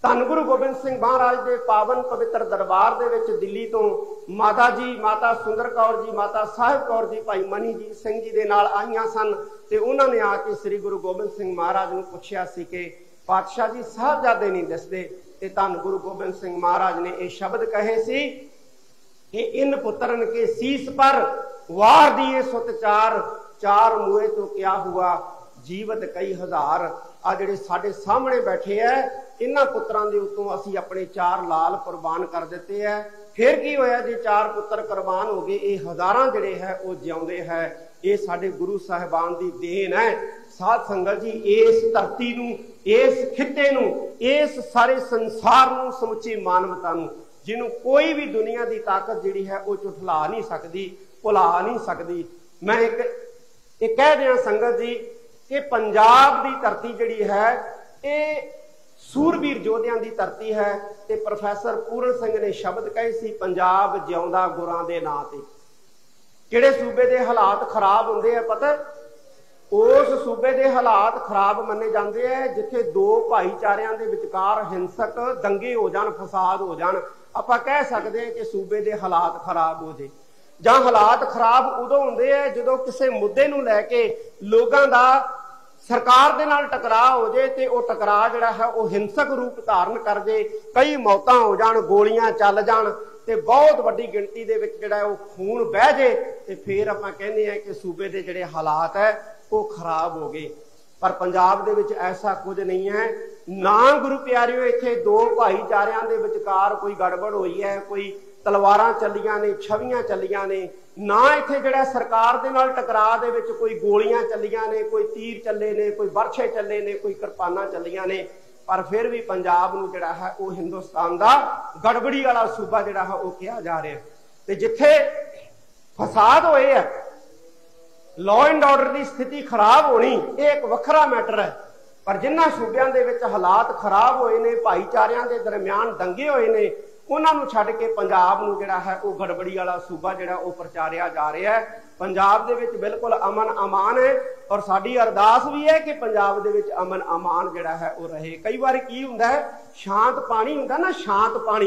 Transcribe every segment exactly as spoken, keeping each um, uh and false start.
धन गुरु गोबिंद सिंह महाराज के पावन पवित्र दरबार दे विच दिल्ली तो माता जी, माता सुंदर कौर जी, माता साहिब कौर जी, भाई मनीजीत सिंह जी दे नाल आईयां सन ते उन्हां ने आके श्री गुरु गोबिंद सिंह महाराज नूं पुछया सी कि पातशाह जी साहबजादे नहीं दसदे। ते धन गुरु गोबिंद सिंह महाराज ने ये शब्द कहे सी कि इन पुत्रन के शीश पर वार दिए सुत चार, चार मुए तो क्या हुआ जीवत कई हजार। आ जिहड़े साडे सामने बैठे है इन्हां पुत्रां दे उत्तों असीं अपने चार लाल कुर्बान कर दिते है। फिर की होया जी चार पुत्र कुर्बान हो गए, ये हजारां जिहड़े है वो जिउंदे है। ये साडे गुरु साहिबान दी देन है। साध संगत जी इस धरती नूं, इस खिते नूं, इस सारे संसार नूं, समुची मानवता नूं जिन्हों कोई भी दुनिया की ताकत जिहड़ी है वो झुठला नहीं सकती, भुला नहीं सकती। मैं एक, एक कह दिया संगत जी कि पंजाब की धरती जिहड़ी है ये सूरबीर योद्धियां की धरती है। ते प्रोफैसर पूरन सिंह ने शब्द कहे सी पंजाब जिउंदा गुरां दे नां ते। किहड़े सूबे के हालात खराब होंदे है पता, उस सूबे के हालात खराब मन्ने जाते हैं जिथे दो भाईचारियां दे विचकार हिंसक दंगे हो जान, फसाद हो जान, आपां कह सकते हैं कि सूबे के हालात खराब हो जाए। जां हालात खराब उदों हुंदे है जदों किसी मुद्दे नूं लैके लोगां दा सरकार दे नाल टकराव हो जाए तो वह टकराव जिहड़ा है वह हिंसक रूप धारण कर जाए, कई मौतां हो जाण, गोलियां चल जाण ते बहुत वड्डी गिणती दे विच जिहड़ा वो खून बह जाए ते फिर आपां कहंदे हैं कि सूबे दे जिहड़े हालात है वो खराब हो गए। पर पंजाब दे विच ऐसा कुछ नहीं है। ना गुरु प्यारिओ इत्थे दो भाईचारियां दे विचकार कोई गड़बड़ हुई है, कोई तलवारां चलियां ने, छवियां चलियां ने, ना इत्थे जिहड़ा सरकार दे नाल टकराव दे विच कोई गोलियां चलियां ने, कोई तीर चले ने, कोई बरछे चले ने, कोई किरपानां चलियां ने। पर फिर भी पंजाब नूं जिहड़ा है वो हिंदुस्तान दा गड़बड़ी वाला सूबा जिहड़ा है वो कहा जा रहा है। ते जिथे फसाद होए है, लॉ एंड ऑर्डर की स्थिति खराब होनी ये एक वखरा मैटर है। पर जिन्हां सूबियां दे विच हालात खराब होए ने, भाईचारियां दे दरम्यान दंगे होए ने, उन्हां नूं छड्ड के पंजाब नूं जिहड़ा है वो गड़बड़ी वाला सूबा जिहड़ा वो प्रचारिया जा रहा है। पंजाब दे विच बिल्कुल अमन अमान है और साडी अरदास भी है कि पंजाब दे विच अमन अमान जिहड़ा है वो रहे। कई बार की हुंदा है शांत पानी हुंदा ना, शांत पानी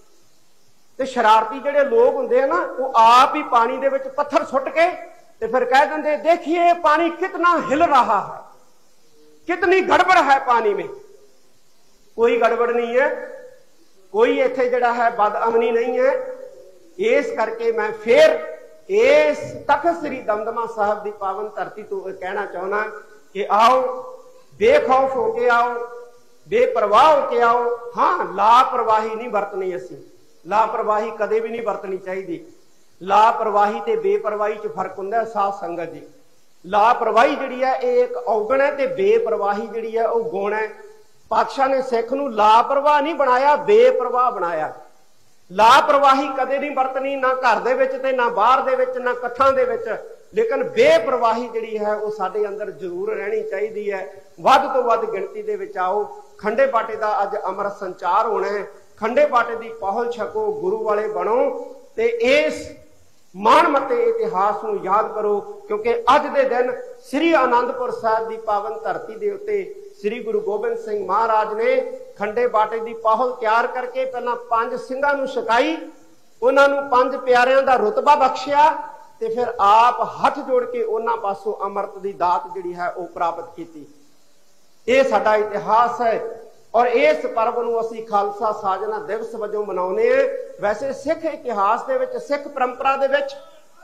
ते शरारती जिहड़े लोग हुंदे हैं ना वो आप ही पानी दे विच पत्थर सुੱਟ के ते फिर कह देंगे देखिए पानी कितना हिल रहा है, कितनी गड़बड़ है पानी में। कोई गड़बड़ नहीं है, कोई इत्थे जिहड़ा है बदअमनी नहीं है। इस करके मैं फिर इस तख्त श्री दमदमा साहब की पावन धरती तो कहना चाहना कि आओ बेखौफ होके आओ, बेपरवाह होके आओ। हाँ लापरवाही नहीं बरतनी, असी लापरवाही कदे भी नहीं बरतनी चाहिए। लापरवाही ते बेपरवाही च फर्क हुंदा है साध संगत जी। लापरवाही जिहड़ी है एक औगण है ते बेपरवाही जिहड़ी है वह गुण है। पातशाह ने सिख नूं लापरवाह नहीं बनाया, बेपरवाह बनाया। लापरवाही कदे नहीं बरतनी, ना घर दे विच ते ना बाहर दे विच, ना कट्ठां दे विच। लेकिन बेपरवाही जिहड़ी है वह साडे अंदर जरूर रहनी चाहिदी है। वध तो वध गिणती दे विच आओ। खंडे बाटे दा अज अमृत संचार होना है। खंडे बाटे दी पहुल छको, गुरु वाले बनो ते इस माणमते इतिहास नूं याद करो, क्योंकि अज दे दिन श्री आनंदपुर साहिब की पावन धरती के उत्ते श्री गुरु गोबिंद सिंह महाराज ने खंडे बाटे की पाहुल तैयार करके पहला पंज सिंघां नूं छकाई, उन्हां नूं पंज प्यारियां दा रुतबा बख्शिया ते फिर आप हथ जोड़ के उन्हां पासों अमृत की दात जिहड़ी है वो प्राप्त की। ये साडा इतिहास है और इस पर्व नूं असीं खालसा साजना दिवस वजों मनाउने हैं। वैसे सिख इतिहास दे विच, सिख परंपरा दे विच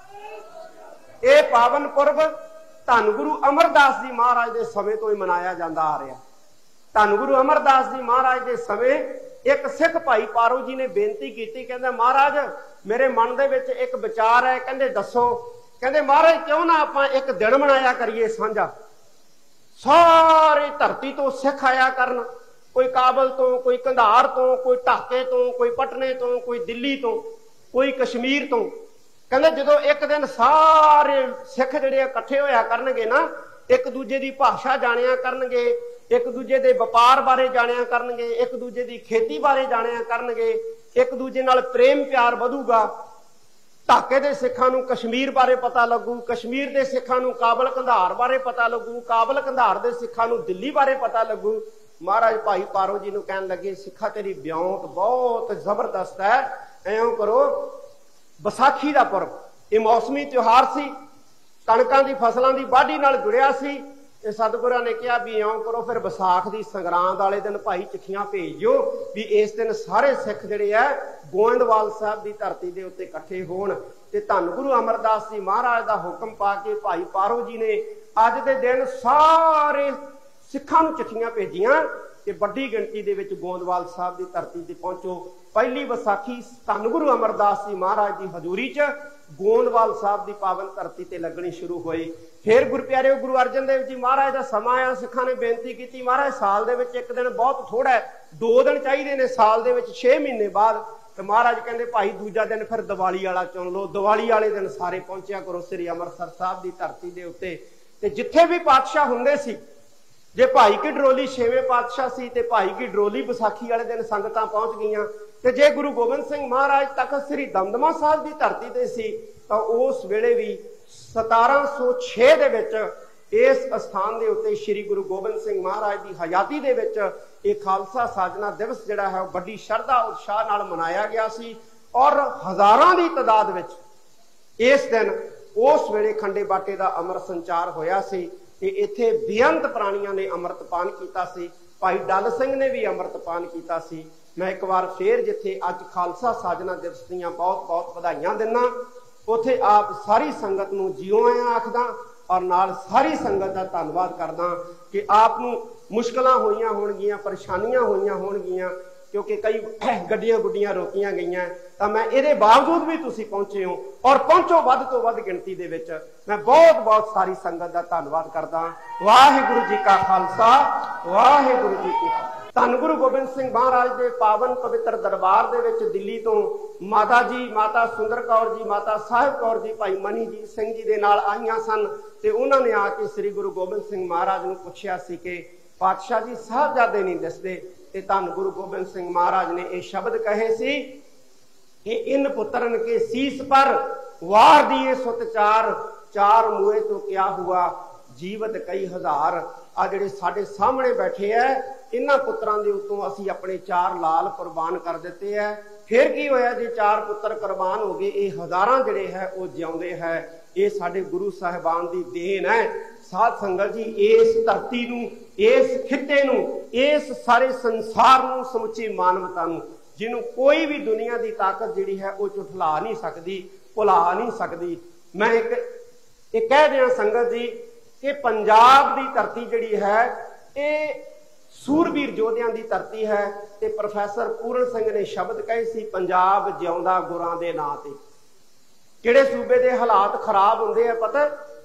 ये पावन पुरब धन गुरु अमरदास जी महाराज के समय तो ही मनाया जाता आ रहा। धन गुरु अमरदास जी महाराज के समय एक सिख भाई पारो जी ने बेनती की, कहते महाराज मेरे मन दे विच एक विचार है, कहते दसो। कहते महाराज क्यों ना आप एक दिन मनाया करिए साझा, सारी धरती तो सिख आया करन, कोई काबल तो, कोई कंधार तो, कोई ढाके तो, कोई पटने तो, कोई दिल्ली तो, कोई कश्मीर तो। कहते जो एक दिन सारे सिख जिहड़े इकट्ठे होया करनगे ना, एक दूजे की भाषा जानिया करनगे, एक दूजे के व्यापार बारे जानिया करनगे, एक दूजे की खेती बारे जानिया करनगे, एक दूजे नाल प्रेम प्यार वधूगा। ढाके के सिखां नूं कश्मीर बारे पता लगू, कश्मीर के सिखां नूं काबल कंधार बारे पता लगू, काबल कंधार के सिखां नूं दिल्ली बारे पता लगू। महाराज भाई पारो जी नूं कहण लगे, सिखा तेरी ब्योंत बहुत जबरदस्त है, एं करो बैसाखी का पुरब, ये मौसमी त्योहार सी, कणकां दी फसलों की वाढी नाल जुड़िया सी। ते सतगुरां ने कहा भी इउं करो फिर विसाख की संगरांद वाले दिन भाई चिट्ठियां भेजो भी इस दिन सारे सिख जिहड़े है गोइंदवाल साहब की धरती के उत्ते इकट्ठे होण। ते धन गुरु अमरदास जी महाराज का हुक्म पा के भाई पारो जी ने अज के दिन सारे सिखां नूं चिट्ठियां भेजियां कि वड्डी गिणती दे विच गोइंदवाल साहब की धरती ते पहुंचो। पहली विसाखी धन गुरु अमरदास जी महाराज की हजूरी च गोइंदवाल साहब की पावन धरती ते लगनी शुरू हुई। फिर गुरु प्यारे गुरु अर्जन देव जी महाराज का समा आया, सिखां ने बेनती की महाराज साल दे विच एक दिन बहुत थोड़ा है, दो दिन चाहिए ने साल दे विच छे महीने बाद। तो महाराज कहते भाई दूजा दिन फिर दिवाली वाला चुन लो, दिवाली वाले दिन सारे पहुंचया करो श्री अमृतसर साहब की धरती के उत्ते। ते जिथे भी पातशाह हुंदे सी, जे भाई की डरोली छेवें पातशाह सी ते भाई की डरोली विसाखी वाले दिन संगतां पहुंच गईयां, ते जे गुरु गोबिंद सिंह महाराज तख्त श्री दमदमा साहब की धरती ते सी तां उस वेले भी सतारा सौ छे दे विच इस स्थान के उत्ते श्री गुरु गोबिंद सिंह महाराज की हयाती दे विच एक खालसा साजना दिवस जिहड़ा है बड़ी श्रद्धा उत्साह नाल मनाया गया सी। और हजारां की तादाद विच इस दिन उस वेले खंडे बाटे का अमृत संचार होया सी ते इत्थे बेअंत प्राणियां ने अमृतपान कीता सी। भाई डल सिंह ने भी अमृतपान कीता सी। मैं एक बार फिर जिथे अज खालसा साजना दिवस दीयां बहुत बहुत बधाइयां दिना, उत्थे आप सारी संगत नूं जिओ आया आखदा और नाल सारी संगत का धन्नवाद करदा कि आप नूं मुश्किलां होईयां होणगीयां, परेशानियां होईयां होणगीयां, क्योंकि कई गड्डियां गुड्डियां रोकियां गईयां, तां मैं इहदे बावजूद भी तुसीं पहुंचे हो और पहुंचो वध तो वध गिणती दे विच। मैं बहुत बहुत सारी संगत का धन्नवाद करदा। वाहिगुरू जी का खालसा, वाहिगुरू जी की फतेह। धन गुरु गोबिंद सिंह महाराज के पावन पवित्र दरबार दे विच दिल्ली तो माता जी, माता सुंदर कौर जी, माता साहिब कौर जी, भाई मनी जी सिंह जी दे नाल आईयां सन। ते उन्हां ने आके श्री गुरु गोबिंद सिंह महाराज नूं पुछया सी कि पातशाह जी साहबजादे नहीं दिसदे। ते धन गुरु गोबिंद सिंह महाराज ने यह शब्द कहे सी कि इन पुत्रन के शीस पर वार दिए सुत चार, चार मुए तो क्या हुआ जीवत कई हजार। आ जिहड़े साडे सामने बैठे है इन्हां पुत्रां दे उत्तों असीं अपने चार लाल कुर्बान कर दिते है। फिर की होया जे चार पुत्र कुर्बान हो गए, ये हजारां जिहड़े है वो जिउंदे है। ये साडे गुरु साहिबान दी देन है। साध संगत जी इस धरती नूं, इस खिते नूं, इस सारे संसार नूं, समुची मानवता नूं जिन्हों कोई भी दुनिया की ताकत जिहड़ी है वो झुठला नहीं सकती, भुला नहीं सकती। मैं एक, एक कह दिया संगत जी कि पंजाब की धरती जिहड़ी है ये सूरबीर योद्धियां की धरती है। ते प्रोफैसर पूरन सिंह ने शब्द कहे सी पंजाब जिउंदा गुरां दे नां ते। किहड़े सूबे के हालात खराब होंदे है पता,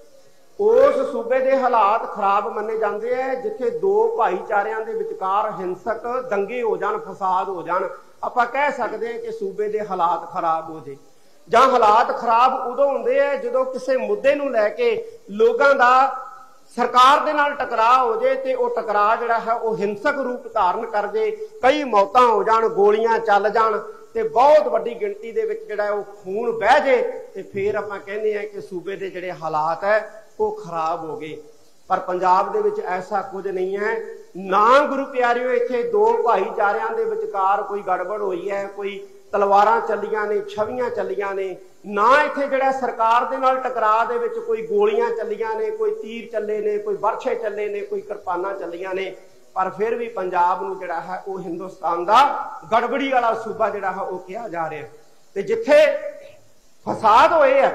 उस सूबे के हालात खराब मन्ने जाते हैं जिथे दो भाईचारियां दे विचकार हिंसक दंगे हो जान, फसाद हो जान, आपां कह सकते हैं कि सूबे के हालात खराब हो जाए। जां हालात खराब उदों हुंदे है जदों किसी मुद्दे नूं लैके लोगां दा सरकार दे नाल टकराव हो जाए तो वह टकराव जिहड़ा है वह हिंसक रूप धारण कर जाए, कई मौतां हो जाण, गोलियां चल जाण ते बहुत वड्डी गिणती दे विच जिहड़ा वो खून बह जाए ते फिर आपां कहंदे हैं कि सूबे दे जिहड़े हालात है वो खराब हो गए। पर पंजाब दे विच ऐसा कुछ नहीं है। ना गुरु प्यारिओ इत्थे दो भाईचारियां दे विचकार कोई गड़बड़ हुई है, कोई तलवारां चलियां ने, छवियां चलियां ने, ना इत्थे जिहड़ा सरकार दे नाल टकराव दे विच कोई गोलियां चलियां ने, कोई तीर चले ने, कोई बरछे चले ने, कोई किरपानां चलियां ने। पर फिर भी पंजाब नूं जिहड़ा है वो हिंदुस्तान दा गड़बड़ी वाला सूबा जिहड़ा है वो कहा जा रहा है। ते जिथे फसाद होए है,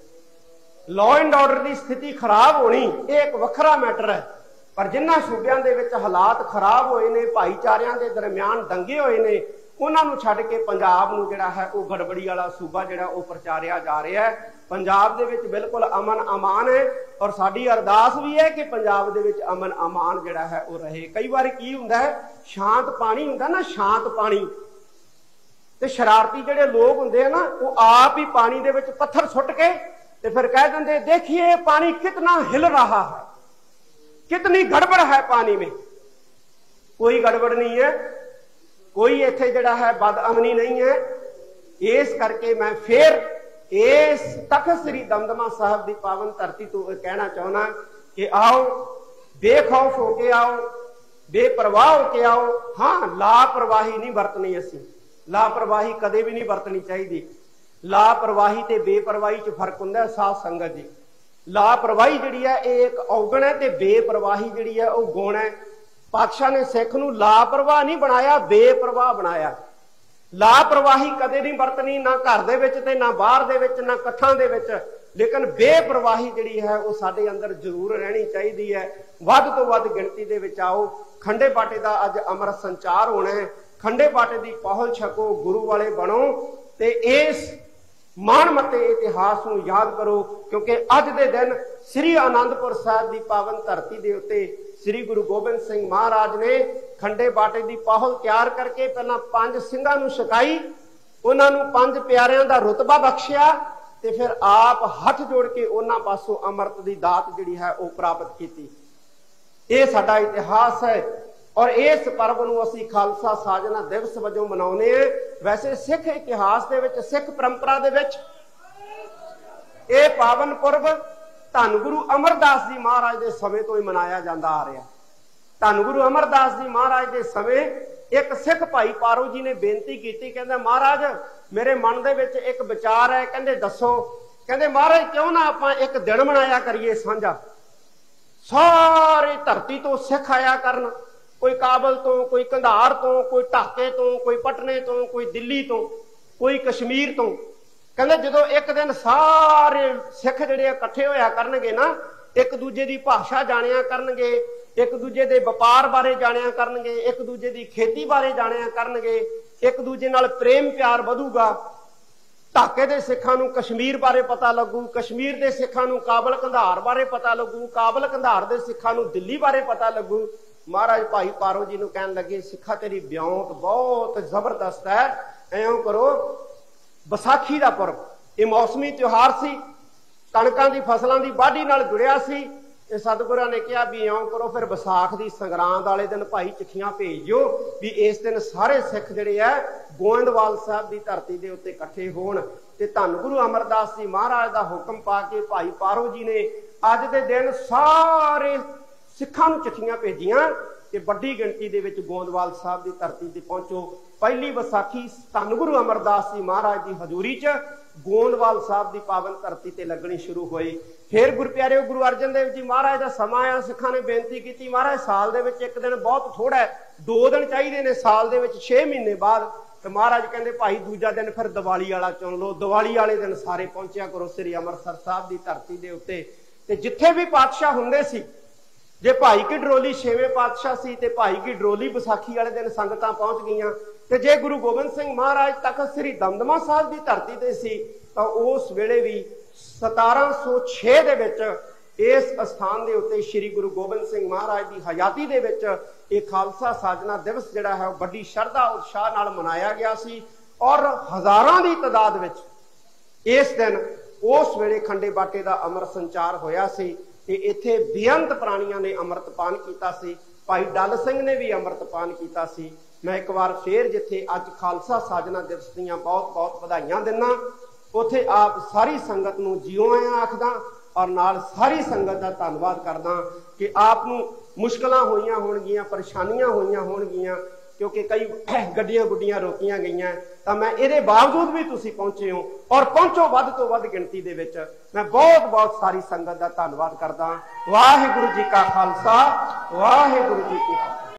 लॉ एंड ऑर्डर की स्थिति खराब होनी ये एक वखरा मैटर है। पर जिन्हां सूबियां दे विच हालात खराब होए ने, भाईचारियां दे दरम्यान दंगे होए ने, उन्होंने छड्ड के पंजाब नूं जिहड़ा है वो गड़बड़ी वाला सूबा जिहड़ा वो प्रचारिया जा रहा है। पंजाब दे विच बिल्कुल अमन अमान है और साडी अरदास भी है कि पंजाब दे विच अमन अमान जिहड़ा है वो रहे। कई बार की हुंदा है शांत पानी हुंदा ना, शांत पानी ते शरारती जिहड़े लोग हुंदे हैं ना वो आप ही पानी दे विच पत्थर सुट के ते फिर कह देंगे देखिए पानी कितना हिल रहा है, कितनी गड़बड़ है पानी में। कोई गड़बड़ नहीं है, कोई इत्थे जिहड़ा है बदअमनी नहीं है। इस करके मैं फिर इस तख्त श्री दमदमा साहब की पावन धरती तो कहना चाहना कि आओ बेखौफ होके आओ, बेपरवाह होके आओ। हाँ, लापरवाही नहीं वरतनी, असी लापरवाही कदे भी नहीं वरतनी चाहिए। लापरवाही ते बेपरवाही च फर्क हुंदा साध संगत जी। लापरवाही जिहड़ी है एक औगण है ते बेपरवाही जिहड़ी है वह गुण है। पातशाह ने सिख नूं लापरवाह नहीं बनाया, बेपरवाह बनाया। लापरवाही कदे नहीं वरतनी, ना घर दे विच ते ना बाहर दे विच, ना कट्ठां दे विच, लेकिन बेपरवाही जिहड़ी है वह साडे अंदर जरूर रहनी चाहिए है। वध तो वध गिणती दे विच आओ। खंडे बाटे दा अज अमृत संचार होना है। खंडे बाटे दी पहुल छको, गुरु वाले बनो ते इस माणमते इतिहास नूं याद करो, क्योंकि अज दे दिन श्री आनंदपुर साहिब की पावन धरती के उत्ते श्री गुरु गोबिंद सिंह महाराज ने खंडे बाटे की पहुल तैयार करके पहला पंज सिंघां नूं छकाई, उन्हां नूं पंज प्यारियां दा रुतबा बख्शिया ते फिर आप हथ जोड़ के उन्हां पासों अमृत की दात जिहड़ी है वह प्राप्त की। यह साडा इतिहास है और इस पर्व नूं असीं खालसा साजना दिवस वजों मनाउने हैं। वैसे सिख इतिहास दे विच, सिख परंपरा दे विच यह पावन पुरब धन गुरु अमरदास जी महाराज के समय तो ही मनाया जाता आ रहा। धन गुरु अमरदास जी महाराज के समय एक सिख भाई पारो जी ने बेनती की, कहते महाराज मेरे मन दे विच एक विचार है, कहते दसो। कहते महाराज क्यों ना आपां एक दिन मनाया करिए साझा, सारी धरती तो सिख आया करन, कोई काबल तो, कोई कंधार तो, कोई ढाके तो, कोई पटने तो, कोई दिल्ली तो, कोई कश्मीर तो। कहते जो एक दिन सारे सिख जिहड़े इकट्ठे होया करनगे ना, एक दूजे की भाषा जानिया करनगे, एक दूजे के व्यापार बारे जानिया करनगे, एक दूजे की खेती बारे जानिया करनगे, एक दूजे नाल प्रेम प्यार वधूगा। ढाके के सिखां नूं कश्मीर बारे पता लगू, कश्मीर के सिखां नूं काबल कंधार बारे पता लगू, काबल कंधार के सिखां नूं दिल्ली बारे पता लगू। महाराज भाई पारो जी नूं कहन लगे, सिखा तेरी ब्योंत बहुत जबरदस्त है, ऐं करो बैसाखी का पर्व, ये मौसमी त्योहार सी, कणकां दी फसलों की वाढी नाल जुड़िया सी। ते सतगुरां ने कहा भी इउं करो फिर विसाख की संगरांद वाले दिन भाई चिट्ठियां भेजो भी इस दिन सारे सिख जिहड़े है गोइंदवाल साहब की धरती के उत्ते इकट्ठे होण। ते धन गुरु अमरदास जी महाराज का हुक्म पा के भाई पारो जी ने अज दे दिन सारे सिखां नूं चिट्ठियां भेजियां कि वड्डी गिणती दे विच गोइंदवाल साहब की धरती ते पहुंचो। पहली विसाखी धन गुरु अमरदास जी महाराज की हजूरी च गोइंदवाल साहब की पावन धरती ते लगनी शुरू हुई। फिर गुरु प्यारे गुरु अर्जन देव जी महाराज का समा आया, सिखां ने बेनती की महाराज साल दे विच एक दिन बहुत थोड़ा है, दो दिन चाहिए ने साल दे विच छे महीने बाद। तो महाराज कहते भाई दूजा दिन फिर दिवाली वाला चुन लो, दिवाली वाले दिन सारे पहुंचया करो श्री अमृतसर साहब की धरती के उत्ते। ते जिथे भी पातशाह हुंदे सी, जे भाई की डरोली छेवें पातशाह सी ते भाई की डरोली विसाखी वाले दिन संगतां पहुंच गईयां, ते जे गुरु गोबिंद सिंह महाराज तक श्री दमदमा साहब की धरती ते सी तां उस वेले भी सतारह सौ छे दे विच इस स्थान के उत्ते श्री गुरु गोबिंद सिंह महाराज की हयाती दे विच ये खालसा साजना दिवस जिहड़ा है बड़ी श्रद्धा उत्साह नाल मनाया गया सी और हजारां की तादाद विच इस दिन उस वेले खंडे बाटे का अमृत संचार होया सी। ते इत्थे बेअंत प्राणियां ने अमृतपान कीता सी, भाई डल सिंह ने भी अमृतपान कीता सी। मैं एक बार फिर जिथे अज खालसा साजना दिवस दीयां बहुत बहुत बधाइयां दिना, उत्थे आप सारी संगत नूं जिओ आया आखदा और नाल सारी संगत का धन्नवाद करदा कि आप नूं मुश्किलां होईयां होणगीयां, परेशानियां होईयां होणगीयां, क्योंकि कई गड्डियां गुड्डियां रोकियां गईयां, तां मैं इहदे बावजूद भी तुसीं पहुंचे हो और पहुंचो वध तो वध गिणती दे विच। मैं बहुत बहुत सारी संगत का धन्नवाद करदा। वाहिगुरू जी का खालसा, वाहिगुरू जी की फतेह।